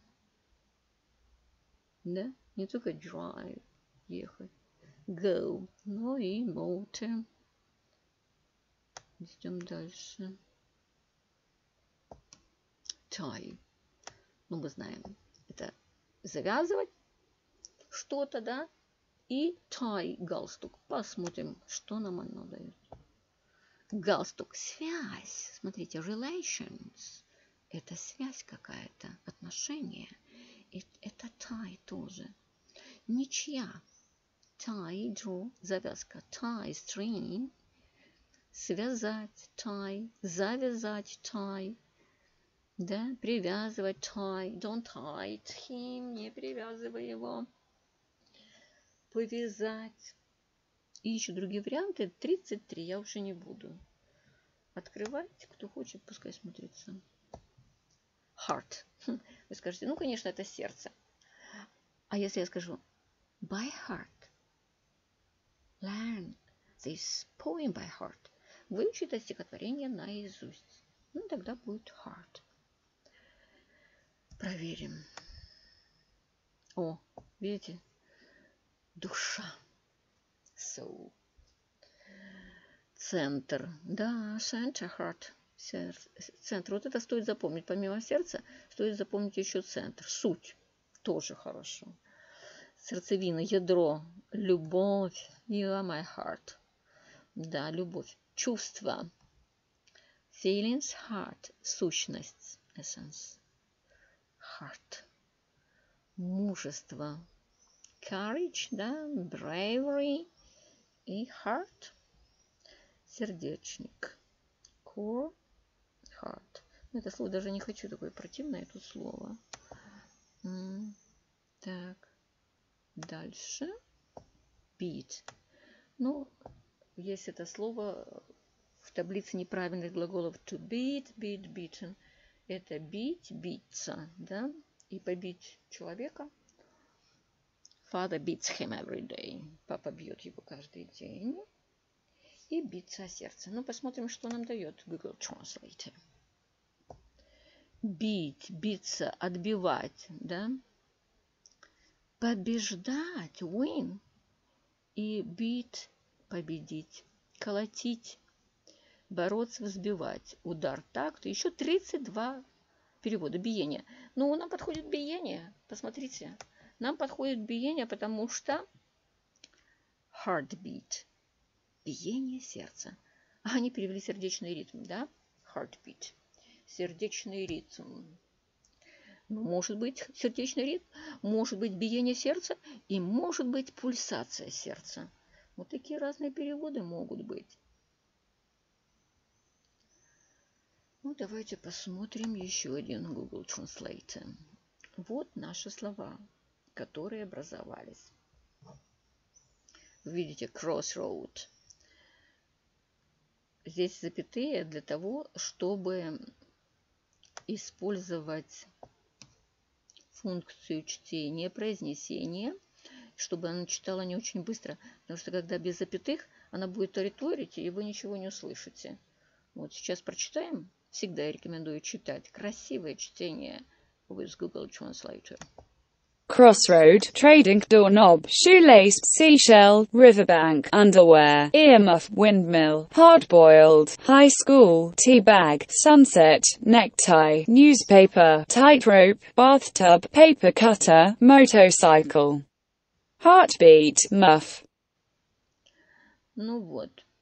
Да? Не только drive, ехать. Go, но и motor. Идем дальше. Tie. Ну, мы знаем, это завязывать что-то, да? И tie, галстук. Посмотрим, что нам оно дает. Галстук, связь. Смотрите, relations. Это связь какая-то, отношения. И это tie тоже. Ничья. Tie, draw, завязка. Tie, string. Связать, tie. Завязать, tie. Да, привязывать, tie. Don't tie him, не привязывай его. Повязать. И еще другие варианты. тридцать три я уже не буду открывать. Кто хочет, пускай смотрится. Heart. Вы скажете, ну, конечно, это сердце. А если я скажу by heart, learn this poem by heart, выучи это стихотворение наизусть. Ну, тогда будет heart. Проверим. О, видите? Душа. Soul. Центр. Да, center, heart. Центр. Вот это стоит запомнить. Помимо сердца, стоит запомнить еще центр. Суть. Тоже хорошо. Сердцевина, ядро. Любовь. You are my heart. Да, любовь. Чувство. Feelings, heart. Сущность. Essence. Heart. Мужество. Courage, да, bravery и heart. Сердечник. Core, heart. Это слово даже не хочу, такое противное тут слово. М-м, так, дальше. Beat. Ну, есть это слово в таблице неправильных глаголов. To beat, beat, beaten. Это бить, биться, да, и побить человека. Father beats him every day. Папа бьет его каждый день. И биться о сердце. Ну, посмотрим, что нам дает Google Translate. Бить, биться, отбивать, да. Побеждать, win. И beat, победить. Колотить, бороться, взбивать. Удар, такт. Еще тридцать два перевода. Биение. Ну, нам подходит биение. Посмотрите. Нам подходит биение, потому что heartbeat. Биение сердца. А они перевели сердечный ритм, да? Heartbeat. Сердечный ритм. Ну, может быть сердечный ритм, может быть биение сердца и может быть пульсация сердца. Вот такие разные переводы могут быть. Ну, давайте посмотрим еще один Google Translate. Вот наши слова, которые образовались. Вы видите crossroad. Здесь запятые для того, чтобы использовать функцию чтения, произнесения, чтобы она читала не очень быстро. Потому что когда без запятых, она будет тараторить, и вы ничего не услышите. Вот сейчас прочитаем. Всегда я рекомендую читать красивое чтение with Google Translator. Crossroad, trading, doorknob, shoelace, seashell, riverbank, underwear, earmuff, windmill, hard-boiled, high school, tea bag, sunset, necktie, newspaper, tightrope, bathtub, paper cutter, motorcycle, heartbeat, muff. Ну вот.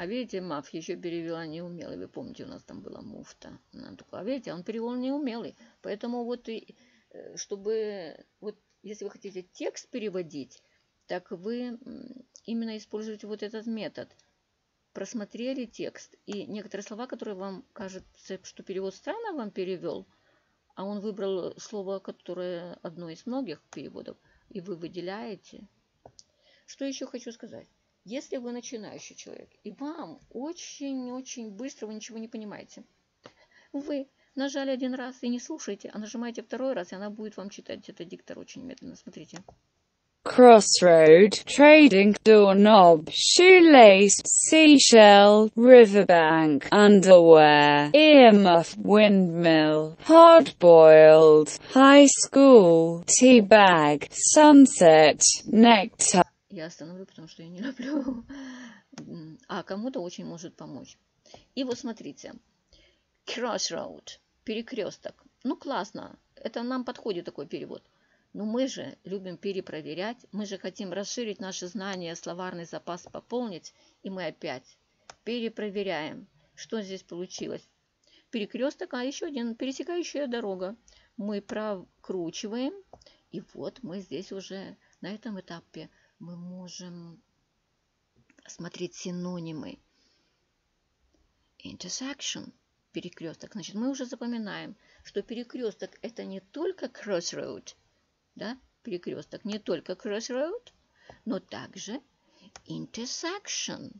А видите, Мав еще перевела неумелый. Вы помните, у нас там была муфта. А видите, он перевел неумелый. Поэтому вот и, чтобы, вот если вы хотите текст переводить, так вы именно используете вот этот метод. Просмотрели текст, и некоторые слова, которые вам кажется, что перевод странно вам перевел, а он выбрал слово, которое одно из многих переводов, и вы выделяете. Что еще хочу сказать? Если вы начинающий человек, и вам очень-очень быстро вы ничего не понимаете, вы нажали один раз и не слушаете, а нажимаете второй раз, и она будет вам читать. Это диктор очень медленно. Смотрите. Crossroad, trading, doorknob, shoelace, seashell, riverbank, underwear, earmuff, windmill, hard-boiled, high school, tea bag, sunset, necktie. Я остановлю, потому что я не люблю. А кому-то очень может помочь. И вот смотрите. Crossroad, перекресток. Ну, классно. Это нам подходит такой перевод. Но мы же любим перепроверять, мы же хотим расширить наши знания, словарный запас пополнить, и мы опять перепроверяем, что здесь получилось. Перекресток, а еще один, пересекающая дорога. Мы прокручиваем, и вот мы здесь уже на этом этапе мы можем смотреть синонимы. Intersection, перекресток. Значит, мы уже запоминаем, что перекресток это не только crossroad, да, перекресток не только crossroad, но также intersection.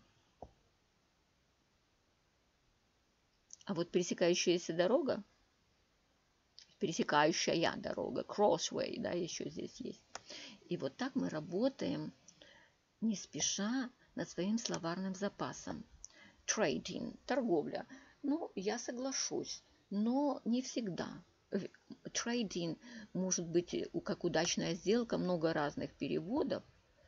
А вот пересекающаяся дорога, пересекающая дорога, crossway, да, еще здесь есть. И вот так мы работаем не спеша над своим словарным запасом. Trading, торговля. Ну, я соглашусь, но не всегда. Trading может быть как удачная сделка, много разных переводов.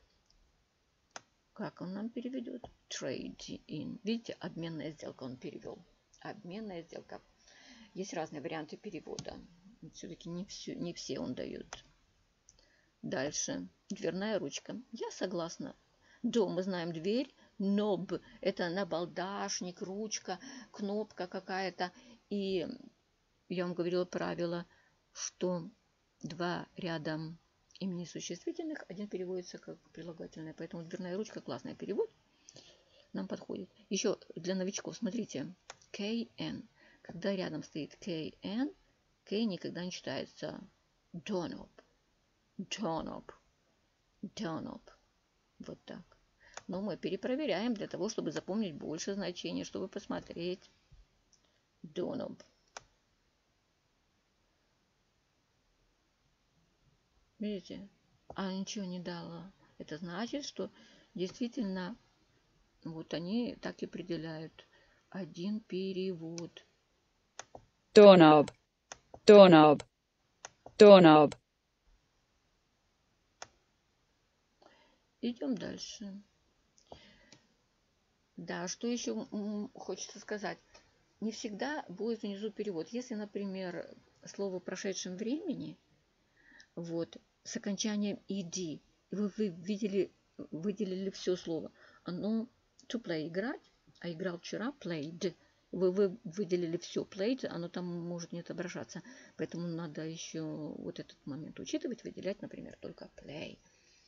Как он нам переведет? Trading. Видите, обменная сделка он перевел. Обменная сделка. Есть разные варианты перевода. Все-таки не, все, не все он дает. Дальше. Дверная ручка. Я согласна. Door, мы знаем дверь. Knob – это набалдашник, ручка, кнопка какая-то. И я вам говорила правило, что два рядом имени существительных, один переводится как прилагательное. Поэтому дверная ручка – классный перевод. Нам подходит. Еще для новичков, смотрите. кей эн. Когда рядом стоит кей эн, K никогда не читается doorknob. Doorknob. Doorknob. Вот так. Но мы перепроверяем для того, чтобы запомнить больше значений, чтобы посмотреть. Doorknob. Видите? А ничего не дала. Это значит, что действительно вот они так и определяют. Один перевод. Doorknob. Doorknob. Doorknob. Идем дальше. Да, что еще хочется сказать. Не всегда будет внизу перевод. Если, например, слово в прошедшем времени, вот, с окончанием ed, вы, вы видели, выделили все слово. Оно to play, играть, а играл вчера, played. Вы, вы выделили все, played, оно там может не отображаться. Поэтому надо еще вот этот момент учитывать, выделять, например, только play.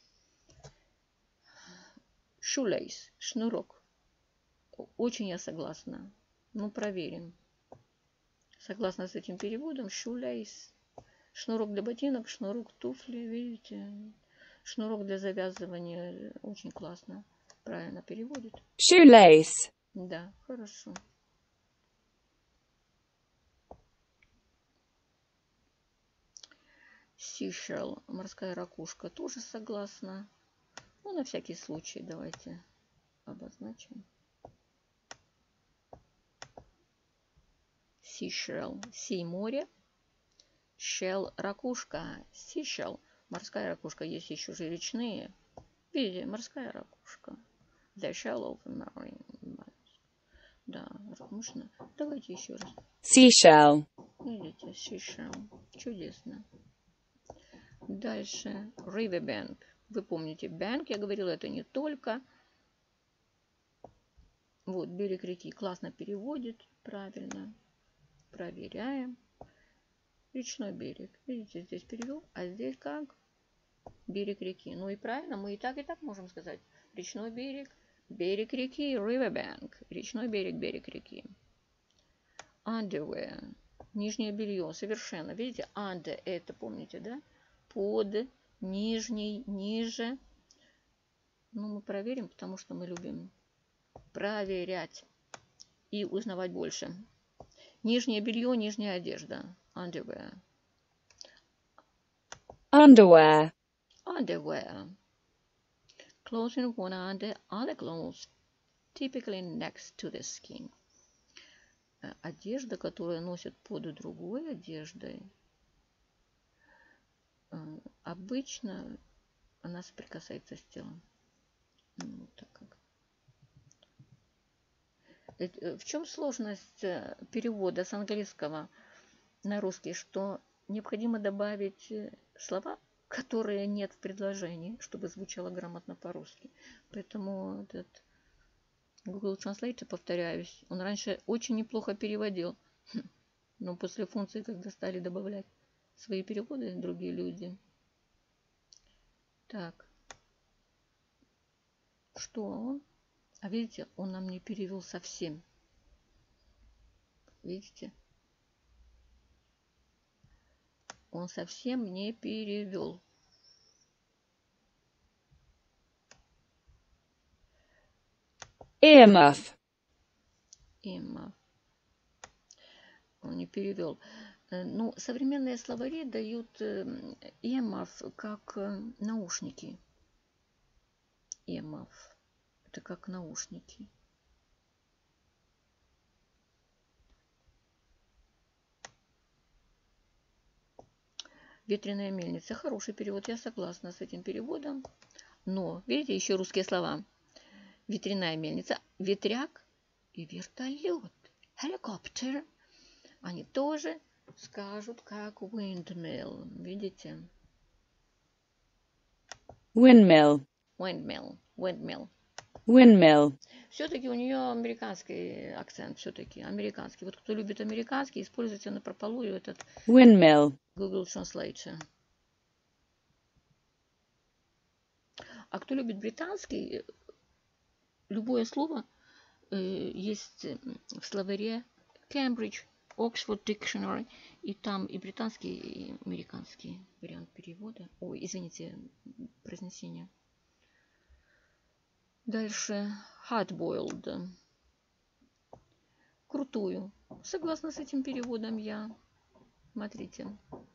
Shoelace, шнурок. Очень я согласна. Ну, проверим. Согласна с этим переводом. Shoelace. Шнурок для ботинок, шнурок туфли, видите? Шнурок для завязывания. Очень классно. Правильно переводит. Shoelace. Да, хорошо. Seashell. Морская ракушка. Тоже согласна. Ну, на всякий случай давайте обозначим. Seashell. Sea море. Shell ракушка. Seashell. Морская ракушка. Есть еще же речные. Видите, морская ракушка. The shell of a marine. Да, можно. Давайте еще раз. Seashell. Видите, seashell. Чудесно. Дальше. Riverbank. Вы помните, bank, я говорила, это не только Вот, берег реки классно переводит, правильно. Проверяем. Речной берег. Видите, здесь перевел, а здесь как? Берег реки. Ну и правильно, мы и так, и так можем сказать. Речной берег, берег реки, riverbank. Речной берег, берег реки. Underwear. Нижнее белье. Совершенно. Видите, under это, помните, да? Под, нижний, ниже. Ну, мы проверим, потому что мы любим проверять и узнавать больше. Нижнее белье, нижняя одежда. Underwear. Underwear. Underwear. Clothing worn under other clothes, typically next to the skin. Одежда, которую носят под другой одеждой, обычно она соприкасается с телом. Ну, так как. В чем сложность перевода с английского на русский, что необходимо добавить слова, которые нет в предложении, чтобы звучало грамотно по-русски. Поэтому этот Google Translate, повторяюсь, он раньше очень неплохо переводил, но после функции, когда стали добавлять свои переводы другие люди. Так, что он? А видите, он нам не перевел совсем. Видите? Он совсем не перевел. Earmuff. Earmuff. Он не перевел. Ну, современные словари дают earmuff как наушники. Earmuff. Это как наушники. Ветреная мельница. Хороший перевод. Я согласна с этим переводом. Но, видите, еще русские слова. Ветряная мельница, ветряк и вертолет. Helicopter. Они тоже скажут как windmill. Видите? Windmill. Windmill. Windmill. Windmill. Все-таки у нее американский акцент. Все-таки американский. Вот кто любит американский, используйте напропалую этот Windmill. Google Translate. А кто любит британский, любое слово э, есть в словаре Cambridge, Oxford Dictionary, и там и британский, и американский вариант перевода. Ой, извините, произнесение. Дальше hard-boiled. Крутую. Согласна с этим переводом я. Смотрите.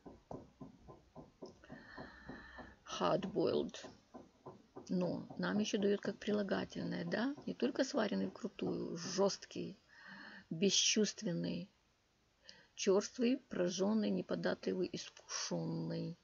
Hard-boiled. Но нам еще дает как прилагательное, да? Не только сваренный вкрутую, жесткий, бесчувственный, черствый, прожженный, неподатливый, искушенный.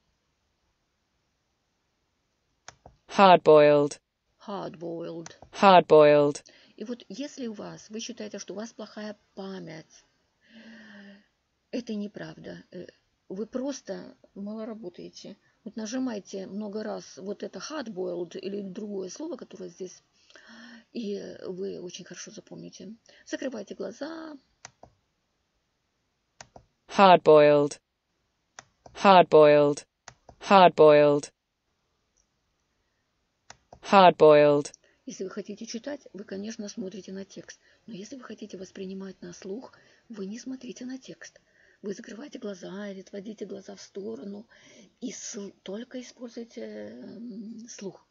Hard-boiled. Hard-boiled. Hard-boiled. И вот если у вас, вы считаете, что у вас плохая память, это неправда. Вы просто мало работаете. Вот нажимайте много раз вот это hard-boiled или другое слово, которое здесь, и вы очень хорошо запомните. Закрывайте глаза. Hard-boiled. Hard-boiled. Hard-boiled. Hard-boiled. Если вы хотите читать, вы, конечно, смотрите на текст. Но если вы хотите воспринимать на слух, вы не смотрите на текст. Вы закрываете глаза или отводите глаза в сторону и только используйте слух.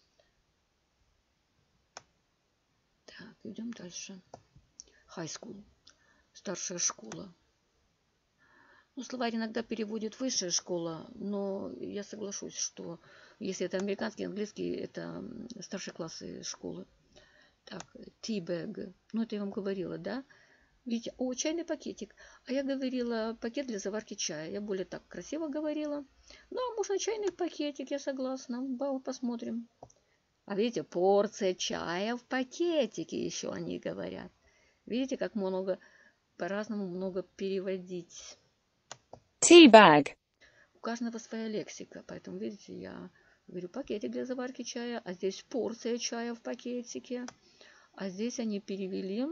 Так, идем дальше. High school. Старшая школа. Ну, словарь иногда переводит высшая школа, но я соглашусь, что если это американский, английский, это старшие классы школы. Так, teabag. Ну, это я вам говорила, да? Видите, о, чайный пакетик. А я говорила пакет для заварки чая. Я более так красиво говорила. Ну, а можно чайный пакетик, я согласна. Бау, посмотрим. А видите, порция чая в пакетике еще они говорят. Видите, как много, по-разному много переводить. Tea bag. У каждого своя лексика. Поэтому, видите, я говорю пакетик для заварки чая, а здесь порция чая в пакетике. А здесь они перевели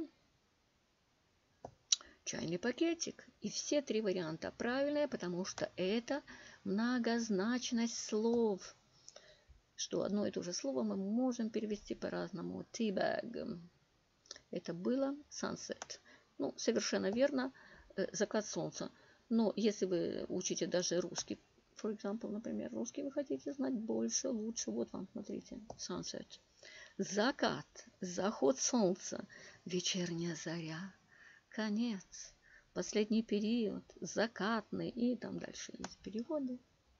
чайный пакетик. И все три варианта правильные, потому что это многозначность слов. Что одно и то же слово мы можем перевести по-разному. Tea bag. Это было sunset. Ну, совершенно верно, закат солнца. Но если вы учите даже русский, for example, например, русский вы хотите знать больше, лучше, вот вам, смотрите, sunset. Закат, заход солнца, вечерняя заря, конец, последний период, закатный, и там дальше есть переводы.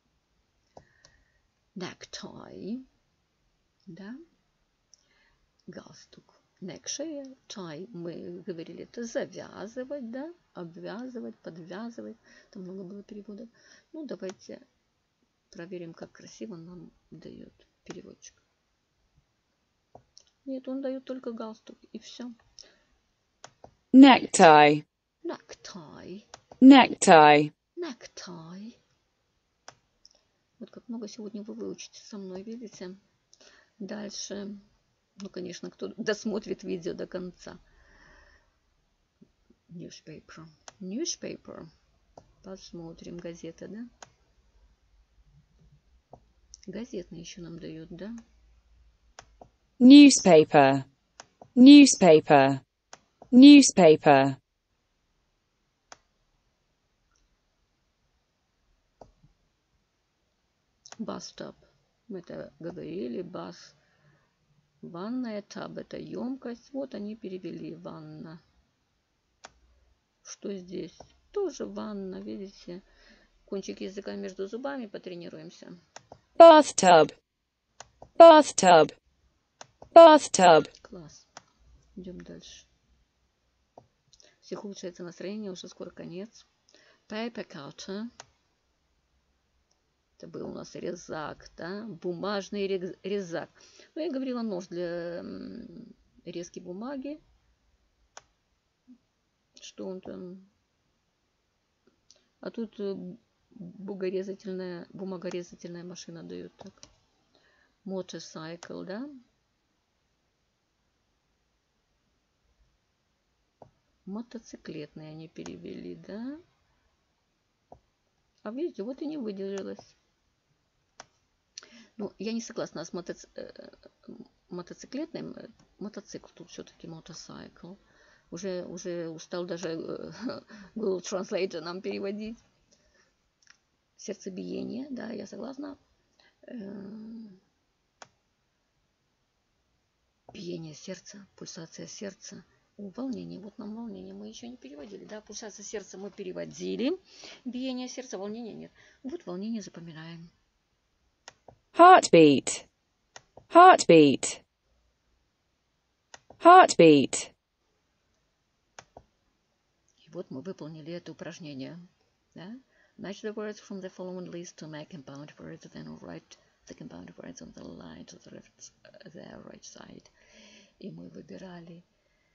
Necktie, да, галстук. Neck, шея, tie, мы говорили, это завязывать, да, обвязывать, подвязывать. Там много было переводов. Ну, давайте проверим, как красиво нам дает переводчик. Нет, он дает только галстук, и все. Necktie. Necktie. Necktie. Necktie. Вот как много сегодня вы выучите со мной, видите? Дальше, ну, конечно, кто досмотрит видео до конца. Newspaper. Newspaper. Посмотрим, газета, да? Газетные еще нам дают, да? Newspaper. Newspaper. Newspaper. Bathtub. Мы это говорили. Бас. Ванная. Таб. Это емкость. Вот они перевели. Ванна. Что здесь? Тоже ванна, видите? Кончик языка между зубами потренируемся. Bathtub. Bathtub. Bathtub. Класс. Идем дальше. Всех улучшается настроение, уже скоро конец. Paper cutter. Это был у нас резак, да? Бумажный резак. Ну, я говорила, нож для резки бумаги. Что он там? А тут бумагорезательная, бумагорезательная машина дает так. Motorcycle, да? Мотоциклетные они перевели, да? А видите, вот и не выделилось. Ну, я не согласна с мотоци... мотоциклетным. Мотоцикл тут все-таки мотоцикл. Уже, уже устал даже Google Translate нам переводить. Сердцебиение, да, я согласна. Биение сердца, пульсация сердца. О, волнение, вот нам волнение мы еще не переводили, да, пульсация сердца мы переводили, биение сердца, волнения нет. Вот волнение запоминаем. Heartbeat. Heartbeat. Heartbeat. И вот мы выполнили это упражнение, да. Match the words from the following list to make compound words, then write the compound words on the line to the, left, the right side. И мы выбирали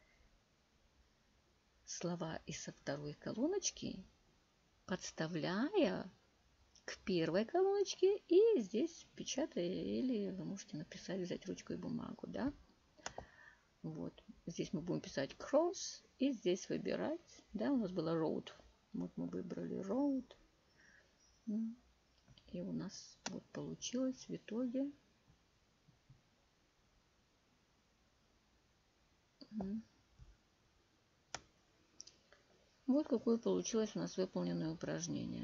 слова из со второй колоночки, подставляя к первой колоночке и здесь печатая, или вы можете написать, взять ручку и бумагу, да. Вот, здесь мы будем писать cross и здесь выбирать, да, у нас было road, вот мы выбрали road, и у нас вот получилось в итоге вот какое получилось у нас выполненное упражнение.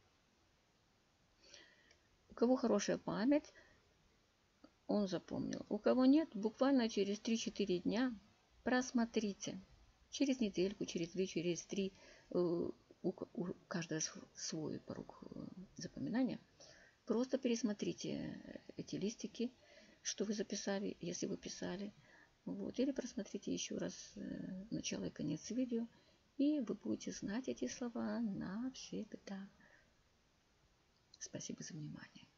У кого хорошая память, он запомнил. У кого нет, буквально через три-четыре дня просмотрите. Через недельку, через две, через три. У, у каждого свой порог запоминания. Просто пересмотрите эти листики, что вы записали, если вы писали. Вот. Или просмотрите еще раз начало и конец видео. И вы будете знать эти слова навсегда. Спасибо за внимание.